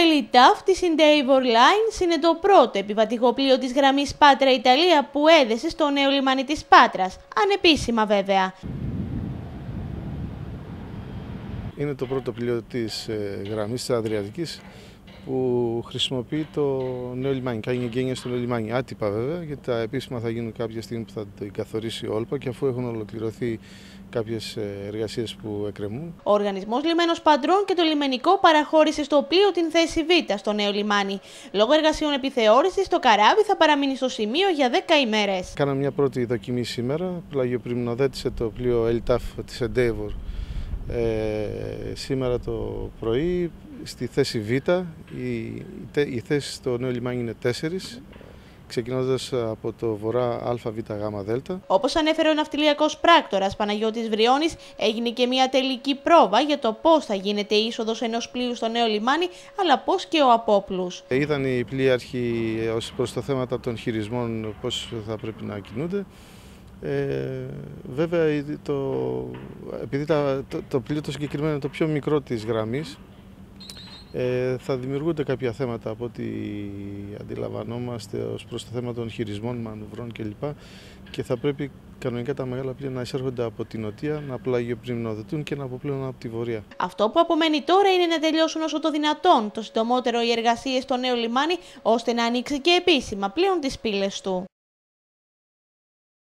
ELTAF της Endeavour Lines είναι το πρώτο επιβατικό πλοίο της γραμμής Πάτρα-Ιταλία που έδεσε στο νέο λιμάνι της Πάτρας, ανεπίσημα βέβαια. Είναι το πρώτο πλοίο της γραμμής της Αδριατικής που χρησιμοποιεί το νέο λιμάνι, κάνει εγγένεια στο νέο λιμάνι. Άτυπα βέβαια, γιατί τα επίσημα θα γίνουν κάποια στιγμή που θα το καθορίσει η Όλπα και αφού έχουν ολοκληρωθεί κάποιες εργασίες που εκκρεμούν. Ο Οργανισμός Λιμένος Παντρών και το λιμενικό παραχώρησε στο πλοίο την θέση Β στο νέο λιμάνι. Λόγω εργασιών επιθεώρησης, το καράβι θα παραμείνει στο σημείο για 10 ημέρες. Κάναμε μια πρώτη δοκιμή σήμερα, πλαγιοπριμνοδέτησε το πλοίο ELTAF της Endeavour σήμερα το πρωί στη θέση Β. Οι θέσεις στο νέο λιμάνι είναι 4, ξεκινώντας από το βορρά ΑΒΓΔ. Όπως ανέφερε ο ναυτιλιακός πράκτορας Παναγιώτης Βριώνης, έγινε και μια τελική πρόβα για το πώς θα γίνεται η είσοδος ενός πλοίου στο νέο λιμάνι, αλλά πώς και ο απόπλους. Είδαν οι πλοίαρχοι ως προς το θέμα των χειρισμών πώς θα πρέπει να κινούνται. Βέβαια, επειδή το πλοίο το συγκεκριμένο είναι το πιο μικρό της γραμμής, θα δημιουργούνται κάποια θέματα από ό,τι αντιλαμβανόμαστε ως προς το θέμα των χειρισμών, μανουβρών κλπ. Και θα πρέπει κανονικά τα μεγάλα πλοία να εισέρχονται από την νοτία, να πλαγιοπριμνοδετούν και να αποπλέουν από τη βορεία. Αυτό που απομένει τώρα είναι να τελειώσουν όσο το δυνατόν το συντομότερο οι εργασίες στο νέο λιμάνι, ώστε να ανοίξει και επίσημα πλέον τις πύλες του.